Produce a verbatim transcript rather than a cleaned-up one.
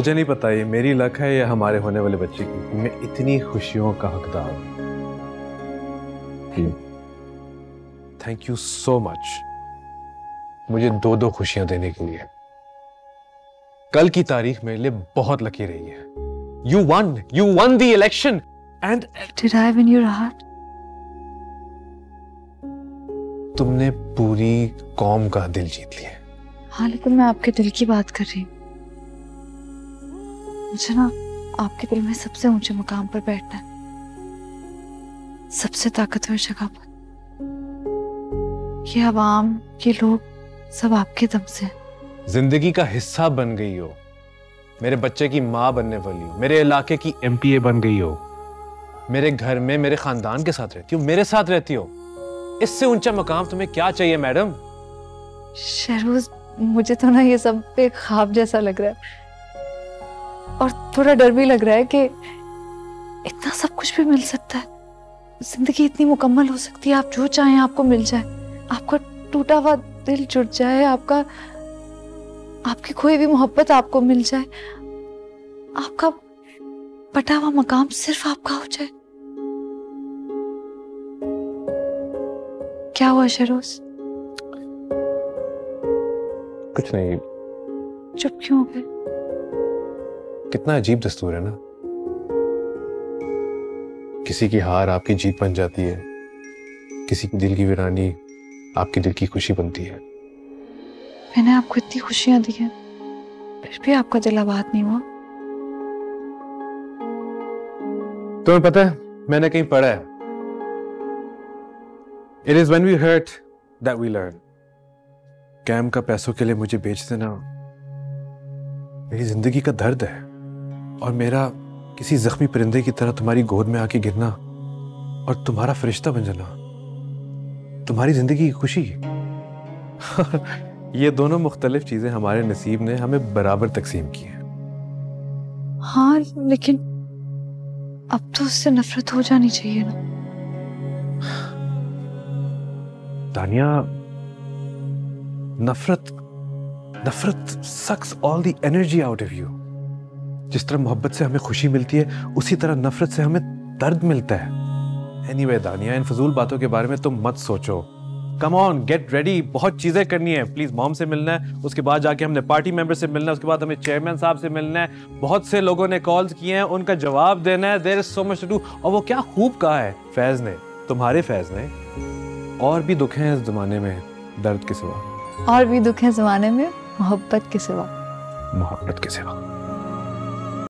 मुझे नहीं पता ये मेरी लक है या हमारे होने वाले बच्चे की, मैं इतनी खुशियों का हकदार हूं। थैंक यू सो मच मुझे दो दो खुशियां देने के लिए। कल की तारीख मेरे लिए बहुत लकी रही है। You won you won the election and did I win your heart? तुमने पूरी कौम का दिल जीत लिया। हाँ, लेकिन मैं आपके दिल की बात कर रही हूँ। मुझे ना आपके दिल में सबसे ऊंचे मुकाम पर बैठना है, सबसे ताकतवर जगह पर। ये आवाम, ये लोग सब आपके दम से। जिंदगी का हिस्सा बन गई हो, मेरे बच्चे की माँ बनने वाली हो, मेरे इलाके की एमपीए बन गई हो, मेरे घर में मेरे खानदान के साथ रहती हो, मेरे साथ रहती हो। इससे ऊंचा मकाम तुम्हें क्या चाहिए मैडम? शहरोज, मुझे तो ना ये सब एक ख्वाब जैसा लग रहा है और थोड़ा डर भी लग रहा है कि इतना सब कुछ भी मिल सकता है। जिंदगी इतनी मुकम्मल हो सकती है, आप जो चाहें आपको मिल जाए, आपका टूटा हुआ दिल जुड़ जाए, आपका आपकी खोई हुई मोहब्बत आपको मिल जाए, आपका बटा हुआ मकाम सिर्फ आपका हो जाए। क्या हुआ शहरोज? कुछ नहीं। चुप क्यों हो गए? कितना अजीब दस्तूर है ना, किसी की हार आपकी जीत बन जाती है, किसी की दिल की वीरानी आपके दिल की खुशी बनती है। मैंने आपको इतनी खुशियां दी हैं, फिर भी आपका दिल आबाद नहीं हुआ। तुम्हें पता है मैंने कहीं पढ़ा है, it is when we hurt that we learn. कैम का पैसों के लिए मुझे बेच देना मेरी जिंदगी का दर्द है, और मेरा किसी जख्मी परिंदे की तरह तुम्हारी गोद में आके गिरना और तुम्हारा फरिश्ता बन जाना तुम्हारी जिंदगी की खुशी। ये दोनों मुख्तलिफ चीजें हमारे नसीब ने हमें बराबर तकसीम की हैं। हाँ, लेकिन अब तो उससे नफरत हो जानी चाहिए ना। दानिया, नफरत नफरत sucks all the energy out of you. जिस तरह मोहब्बत से हमें खुशी मिलती है, उसी तरह नफरत से हमें दर्द मिलता है। एनीवे दानिया, इन फजूल बातों के बारे में तुम मत सोचो। कम ऑन, गेट रेडी, बहुत चीजें करनी है। प्लीज मॉम से मिलना है, उसके बाद जाके हमने पार्टी मेंबर से मिलना है, उसके बाद हमें चेयरमैन साहब से मिलना है। बहुत से लोगों ने कॉल्स किए हैं, उनका जवाब देना है। There is so much to do. और वो क्या खूब कहा है फैज ने, तुम्हारे फैज ने, और भी दुख हैं इस जमाने में दर्द के सिवा, और भी दुख है जमाने में मोहब्बत के सिवा। मोहब्बत के सिवा।